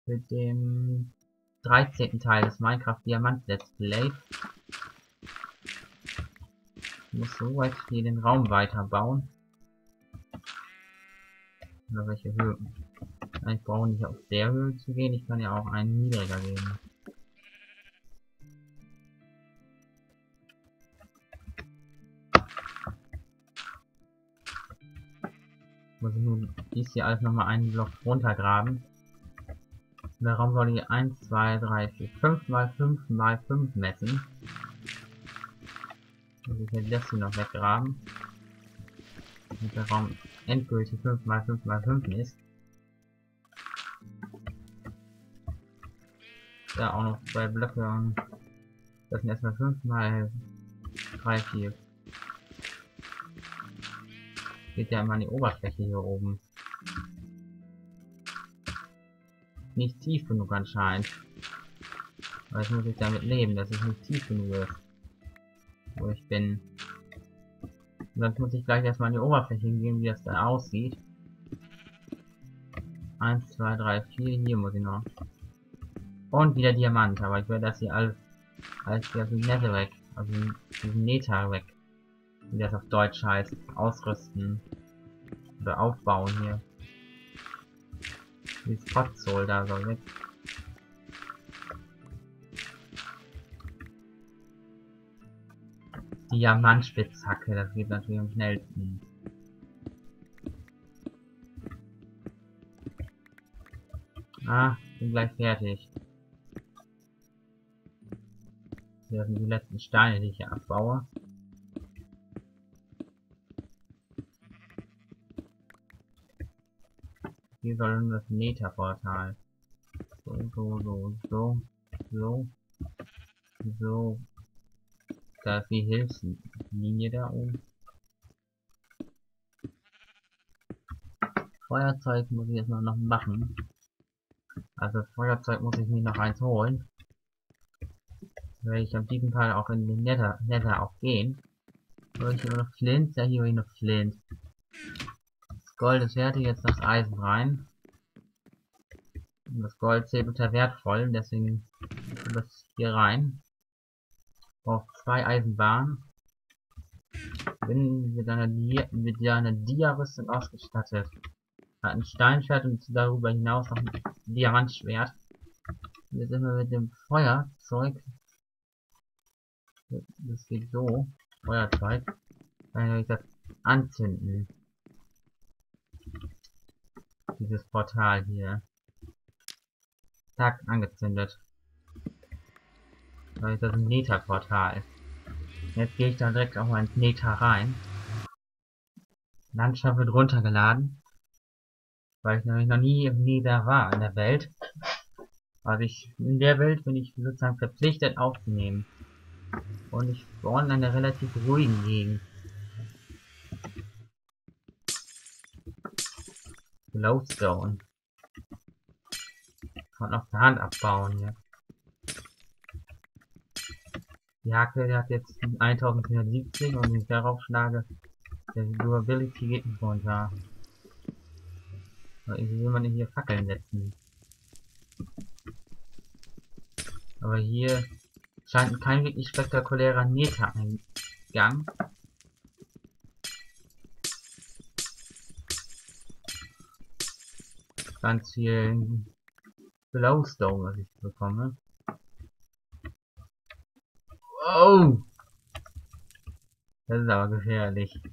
mit dem 13. Teil des Minecraft Diamant Let's Play. Ich muss so weit hier den Raum weiterbauen. Oder welche Höhe? Ich brauche nicht auf der Höhe zu gehen, ich kann ja auch einen niedriger gehen. Muss ich nun dies hier alles nochmal einen Block runtergraben. Und der Raum soll hier 1, 2, 3, 4, 5 mal 5 mal 5 messen. Muss ich jetzt das hier noch weggraben. Damit der Raum endgültig 5 mal 5 mal 5 ist. Da auch noch 2 Blöcke. Das sind erstmal 5 mal 3, 4. Geht ja immer an die Oberfläche hier oben. Nicht tief genug anscheinend. Aber jetzt muss ich damit leben, dass es nicht tief genug ist. Wo ich bin. Und sonst muss ich gleich erstmal an die Oberfläche gehen, wie das da aussieht. 1, 2, 3, 4, hier muss ich noch. Und wieder Diamant, aber ich werde das hier alles hier aus dem Netherrack, also diesen Netherrack, wie das auf Deutsch heißt, ausrüsten. Oder aufbauen hier. Dieses Potzol da soll weg. Diamantspitzhacke, das geht natürlich am schnellsten. Ah, bin gleich fertig. Hier sind die letzten Steine, die ich hier abbaue. Hier soll nun das Nether-Portal. So. Da ist die Hilfslinie da oben. Feuerzeug muss ich jetzt noch machen. Also Feuerzeug muss ich mir noch eins holen. Werde ich auf diesem Teil auch in den Nether auch gehen. Soll ich hier noch Flint? Ja, hier noch Flint. Das Gold ist fertig, jetzt das Eisen rein. Und das Gold zählt unter wertvoll, deswegen kommt das hier rein. Auf 2 Eisenbahnen. Bin mit einer Dia-Rüstung ausgestattet. Hat ein Steinschwert und darüber hinaus noch ein Diamantschwert. Jetzt sind wir mit dem Feuerzeug. Das geht so. Feuerzeug. Dann ich das anzünden. Dieses Portal hier. Zack, angezündet. Weil das ein Nether-Portal. Jetzt gehe ich da direkt auch mal ins Nether rein. Landschaft wird runtergeladen. Weil ich nämlich noch nie im Nether war in der Welt. Also in der Welt bin ich sozusagen verpflichtet aufzunehmen. Und ich wohne in einer relativ ruhigen Gegend. Glowstone. Kann auch per Hand abbauen hier. Die Hacke, die hat jetzt 1470 und wenn ich darauf schlage, der Durability geht nicht runter. Aber irgendwie will man hier Fackeln setzen. Aber hier scheint kein wirklich spektakulärer Nether-Eingang. Ganz viel Glowstone, was ich bekomme. Oh! Das ist aber gefährlich.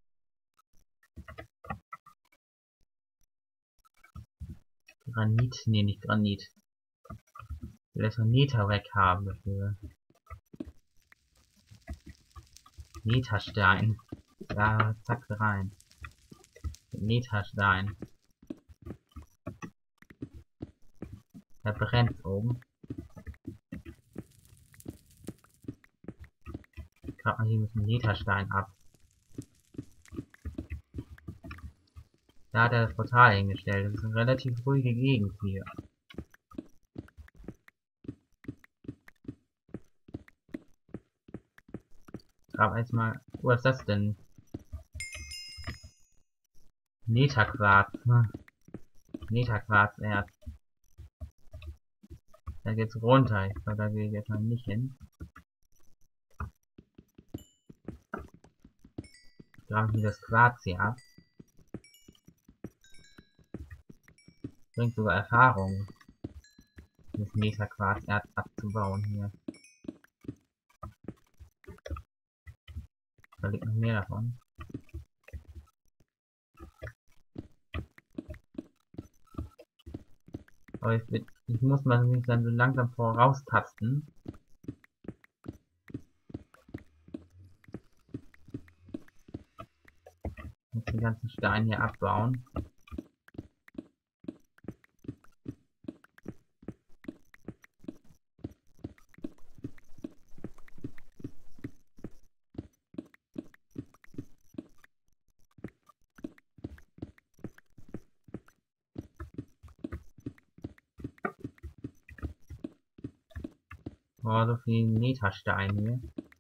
Granit? Nee, nicht Granit. Ich will erstmal Netherrack haben dafür. Netherstein. Da, zack, rein. Netherstein. Da brennt oben. Grab mal hier mit dem Netherstein ab. Da hat er das Portal hingestellt. Das ist eine relativ ruhige Gegend hier. Grab erstmal. Was ist das denn? Netherquarz. Netherquarzerz. Da geht's runter. Ich glaube, da gehe ich jetzt mal nicht hin. Grabe ich mir das Quarz hier ab. Bringt sogar Erfahrung, das Metaquarz-Erz abzubauen hier. Da liegt noch mehr davon. Aber ich muss mal mich dann so langsam voraustasten. Muss den ganzen Stein hier abbauen. Oh, so viel Netherstein hier.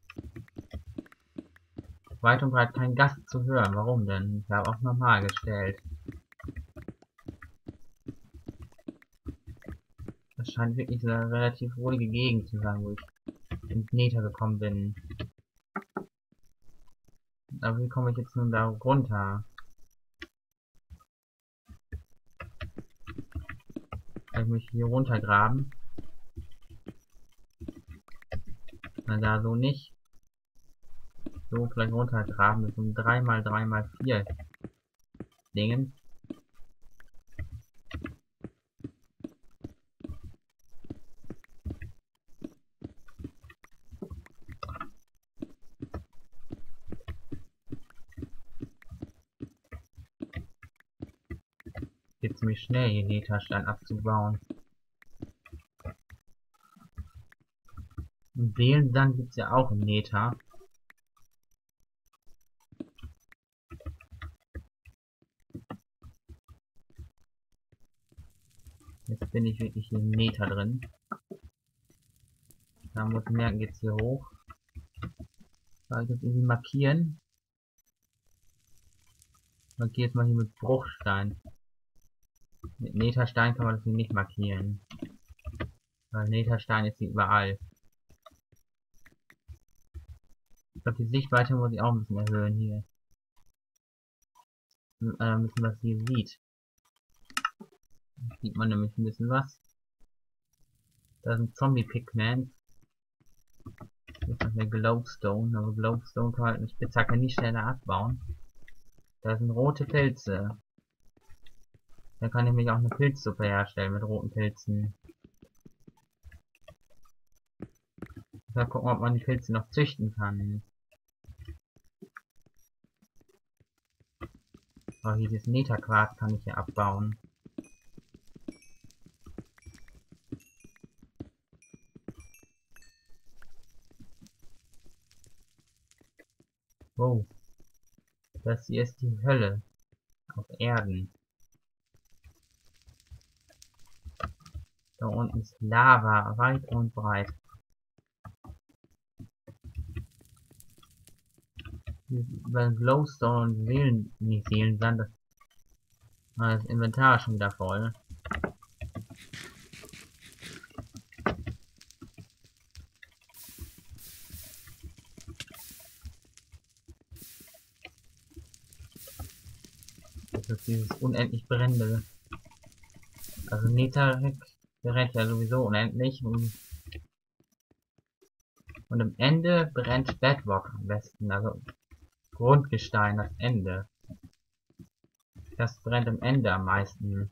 Weit und breit kein Gast zu hören. Warum denn? Ich habe auch normal gestellt. Das scheint wirklich eine relativ ruhige Gegend zu sein, wo ich ins Nether gekommen bin. Aber wie komme ich jetzt nun da runter? Kann ich mich hier runtergraben? Na da so nicht. So vielleicht runtergraben mit so einem 3x3x4 Dingen. Geht ziemlich schnell, hier Netherstein abzubauen. Und Seelensand gibt's ja auch im Nether. Jetzt bin ich wirklich hier im Nether drin. Da muss ich merken, geht's hier hoch. Soll ich das irgendwie markieren? Markiere jetzt mal hier mit Bruchstein. Mit Netherstein kann man das hier nicht markieren. Weil Netherstein ist hier überall. Ich glaube, die Sichtweite muss ich auch ein bisschen erhöhen hier. Ein bisschen was hier sieht. Sieht man nämlich ein bisschen was. Da sind Zombie-Pigments. Hier ist noch eine Glowstone, aber Glowstone kann man halt mit Spitzhacke nicht schneller abbauen. Da sind rote Pilze. Da kann ich mich auch eine Pilzsuppe herstellen mit roten Pilzen. Mal gucken, ob man die Pilze noch züchten kann. Oh, hier dieses Netherquarz kann ich hier abbauen. Wow. Das hier ist die Hölle. Auf Erden. Da unten ist Lava, weit und breit. Weil Glowstone und nicht Seelensand, das Inventar ist schon wieder voll. Das ist dieses unendlich brennende. Also Netherrack brennt ja sowieso unendlich und am Ende brennt Bedrock am besten, also Grundgestein, das Ende. Das brennt am Ende am meisten.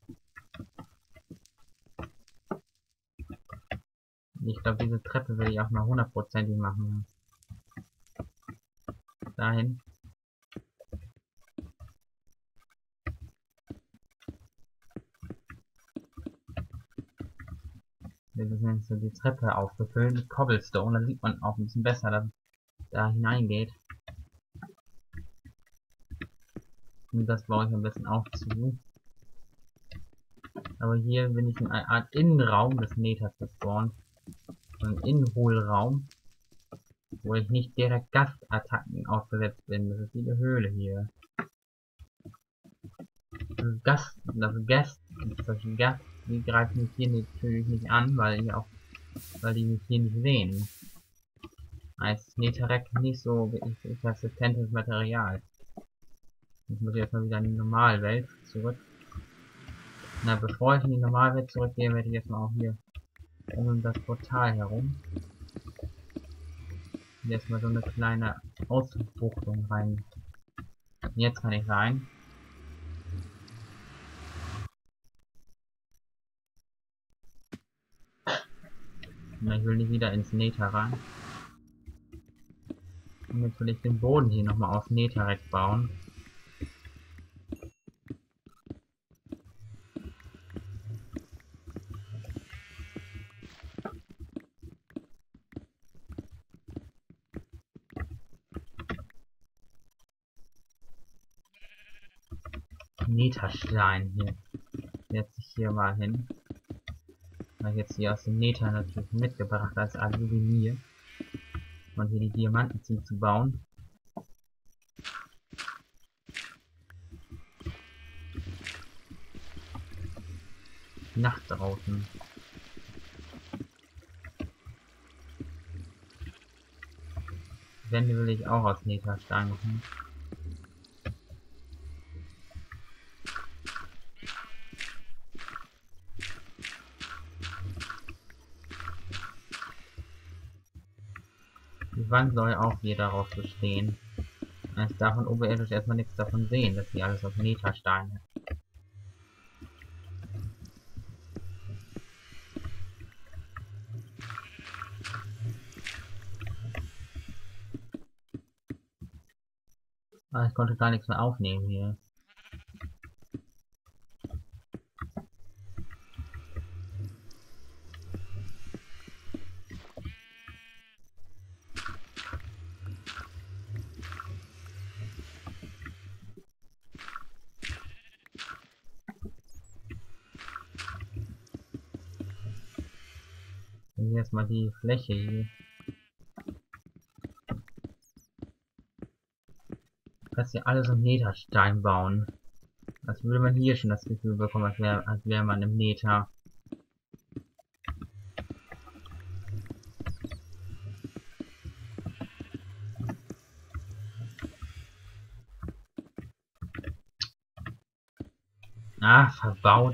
Ich glaube, diese Treppe will ich auch mal 100%ig machen. Dahin. Wir müssen so die Treppe aufgefüllt mit Cobblestone, dann sieht man auch ein bisschen besser, dass es da hineingeht. Und das baue ich am besten auch zu. Aber hier bin ich in einer Art Innenraum des Nethers gespawnt. Ein Innenhohlraum, wo ich nicht direkt Gastattacken ausgesetzt bin. Das ist wie eine Höhle hier. Das Gast, die greifen mich hier natürlich nicht an, weil hier auch weil die mich hier nicht sehen. Als Netherrack nicht so wirklich resistentes Material. Ich muss jetzt mal wieder in die Normalwelt zurück. Na, bevor ich in die Normalwelt zurückgehe, werde ich jetzt mal auch hier um das Portal herum. Hier ist mal so eine kleine Ausbuchtung rein. Jetzt kann ich rein. Und ich will nicht wieder ins Nether rein. Und jetzt will ich den Boden hier nochmal auf Netherrack bauen. Netherstein hier. Setze ich hier mal hin. Weil ich jetzt hier aus dem Nether natürlich mitgebracht als Aluminium. Und hier die Diamanten zu bauen. Nacht draußen. Wände will ich auch aus Netherstein machen. Die Wand soll auch hier daraus bestehen. Ich darf von oberirdisch erstmal nichts davon sehen, dass hier alles aus Netherstein ist. Aber ich konnte gar nichts mehr aufnehmen hier. Und hier erstmal die Fläche hier. Das hier alles aus Netherstein bauen. Als würde man hier schon das Gefühl bekommen, als wäre man im Nether. Ah, verbaut.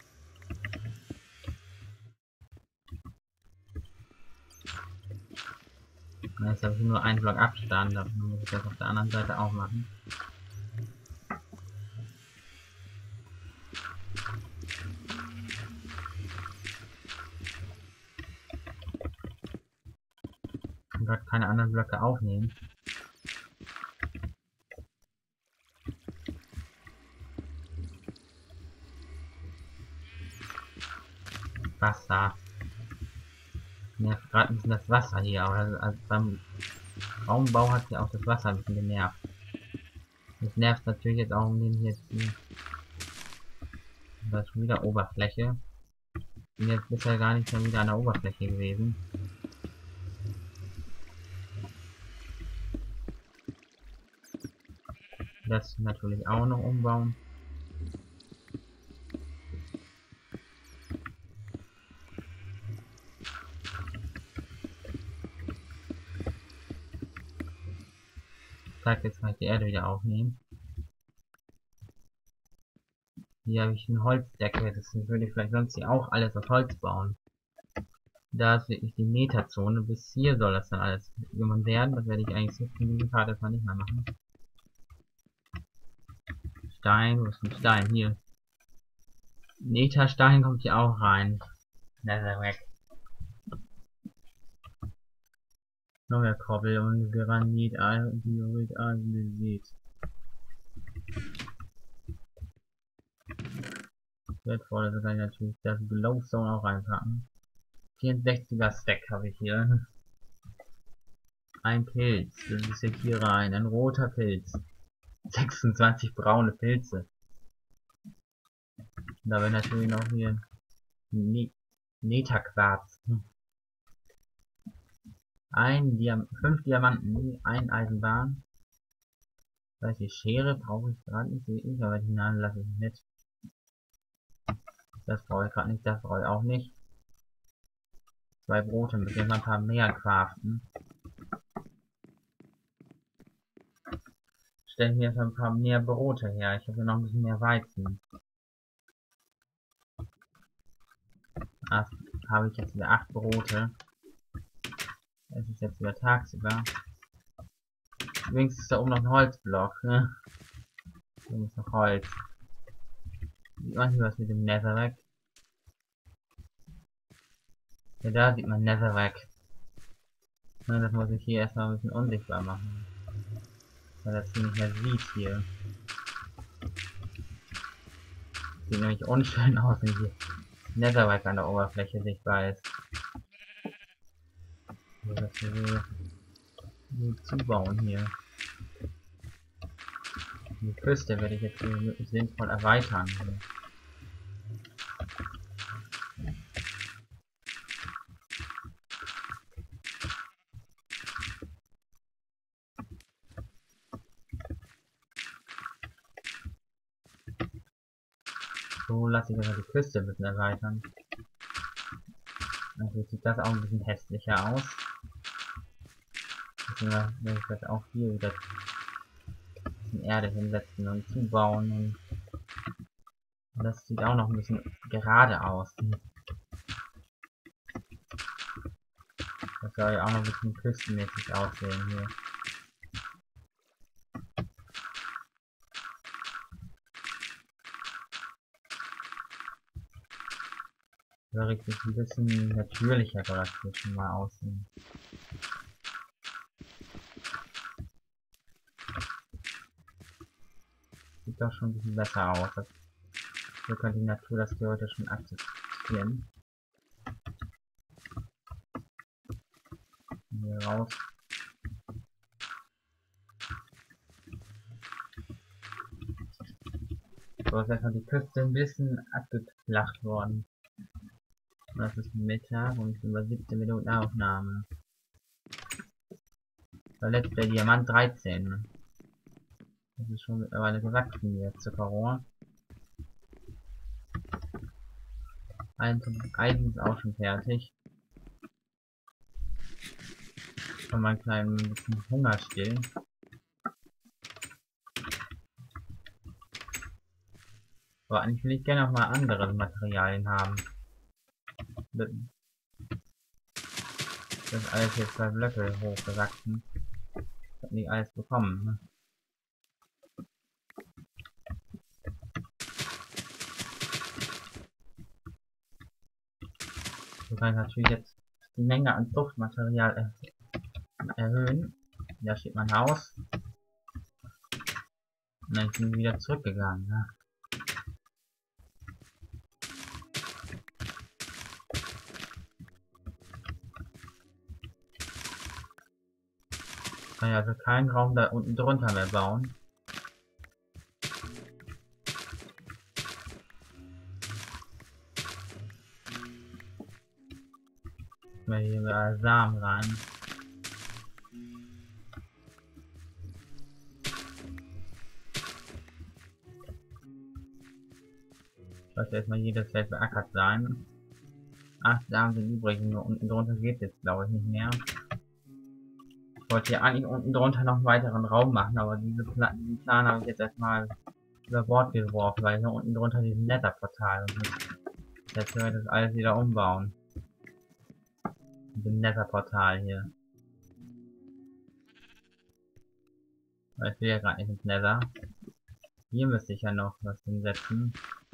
Jetzt habe ich nur einen Block Abstand, dann muss ich das auf der anderen Seite auch machen. Ich kann gerade keine anderen Blöcke aufnehmen. Wasser. Nervt gerade ein bisschen das Wasser hier, aber also beim Raumbau hat ja auch das Wasser ein bisschen genervt. Das nervt natürlich jetzt auch um den hier zu. Da ist schon wieder Oberfläche. Bin jetzt bisher gar nicht mehr wieder an der Oberfläche gewesen. Das natürlich auch noch umbauen. Zack, jetzt kann ich die Erde wieder aufnehmen. Hier habe ich eine Holzdecke, das würde ich vielleicht sonst hier auch alles aus Holz bauen. Da ist wirklich die Meterzone, bis hier soll das dann alles irgendwann werden, das werde ich eigentlich so in diesem Part erstmal nicht mehr machen. Stein, wo ist ein Stein? Hier. Netherstein kommt hier auch rein. Netherrack. Noch mehr Koppel und Granit, Diorit, Andesit. Wertvoll, also kann ich natürlich das Glowstone auch reinpacken. 64er Stack habe ich hier. Ein Pilz, das ist jetzt hier rein. Ein roter Pilz. 26 braune Pilze. Und da wäre natürlich noch hier Netherquarz. 5 Diamanten, ein Eisenbahn. Das heißt, die Schere brauche ich gerade nicht, sehe ich, aber die Nadeln lasse ich mit. Das brauche ich gerade nicht, das brauche ich auch nicht. 2 Brote, mit denen wir ein paar mehr craften. Stellen wir jetzt ein paar mehr Brote her. Ich habe hier noch ein bisschen mehr Weizen. Ah, habe ich jetzt wieder 8 Brote. Es ist jetzt wieder tagsüber. Übrigens ist da oben noch ein Holzblock, ne? Hier ist noch Holz. Sieht man hier was mit dem Netherrack? Ja, da sieht man Netherrack. Ne, das muss ich hier erstmal ein bisschen unsichtbar machen. Weil das hier nicht mehr sieht hier. Sieht nämlich unschön aus, wenn hier Netherrack an der Oberfläche sichtbar ist. So, das hier so zubauen hier. Die Küste werde ich jetzt hier sinnvoll erweitern. Hier. So lasse ich aber die Küste ein bisschen erweitern. Also sieht das auch ein bisschen hässlicher aus. Deswegen werde ich das auch hier wieder ein bisschen Erde hinsetzen und zubauen. Und das sieht auch noch ein bisschen gerade aus. Das soll ja auch noch ein bisschen küstenmäßig aussehen hier. Soll richtig ein bisschen natürlicher dazwischen mal aussehen. Sieht doch schon ein bisschen besser aus. So könnte die Natur das theoretisch schon akzeptieren. Hier raus. So ist erstmal die Küste ein bisschen abgeflacht worden. Und das ist Mittag und ich bin bei 17 Minuten Aufnahme. Der letzte Diamant 13. Das ist schon mittlerweile gewachsen hier, Zuckerrohr. Eisen ist auch schon fertig. Von meinem kleinen bisschen Hunger stillen. Aber eigentlich will ich gerne auch mal andere Materialien haben. Das ist alles jetzt 2 Blöcke hochgewachsen. Ich hab nicht alles bekommen. Ne? So kann ich natürlich jetzt die Menge an Fruchtmaterial erhöhen. Da steht mein Haus. Und dann bin ich wieder zurückgegangen. Ne? Kann ich also keinen Raum da unten drunter mehr bauen. Mal hier überall Samen rein. Sollte erstmal jedes Feld beackert sein. 8 Samen sind übrig, nur unten drunter geht jetzt glaube ich nicht mehr. Ich wollte hier eigentlich unten drunter noch einen weiteren Raum machen, aber diesen Plan habe ich jetzt erstmal über Bord geworfen, weil hier unten drunter dieses Nether-Portal und jetzt können wir das alles wieder umbauen. Mit dem Nether-Portal hier. Weil ich will ja gerade nicht ins Nether. Hier müsste ich ja noch was hinsetzen.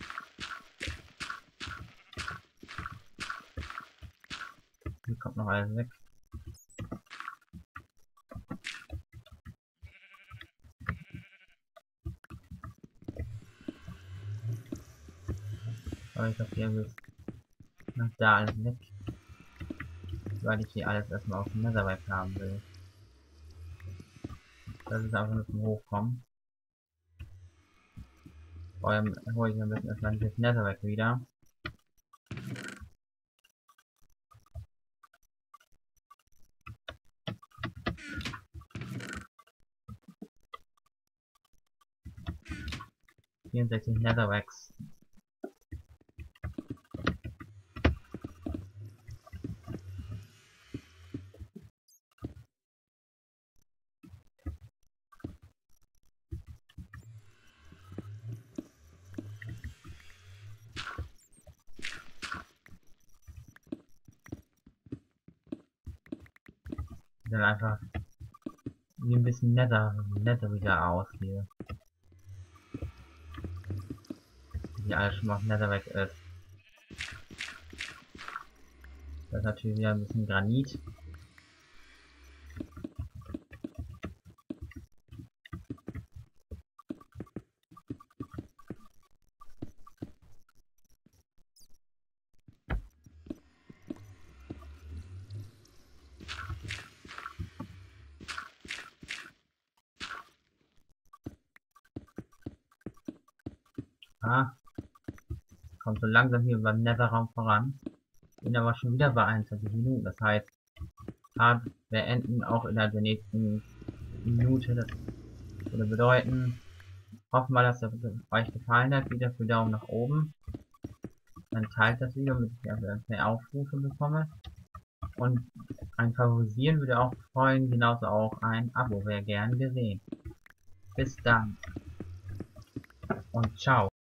Hier kommt noch alles weg. Aber ich glaube, hier ist noch da alles weg. Weil ich hier alles erstmal auf dem Netherweb haben will. Das ist einfach nur zum Hochkommen. Vor allem hole ich ein bisschen erstmal das Netherweb wieder. ...64 Netherracks. dann einfach wie ein bisschen netter wieder aus hier. Wie alles schon mal netter weg ist. Das ist natürlich wieder ein bisschen Granit. Ah, kommt so langsam hier beim Netherraum voran. Bin aber schon wieder bei 21 Minuten. Das heißt, wir enden auch innerhalb der nächsten Minute. Das würde bedeuten, hoffen wir, dass es euch gefallen hat. Wieder für Daumen nach oben. Dann teilt das Video, damit ich mehr Aufrufe bekomme. Und ein Favorisieren würde auch freuen, genauso auch ein Abo wäre gern gesehen. Bis dann und ciao.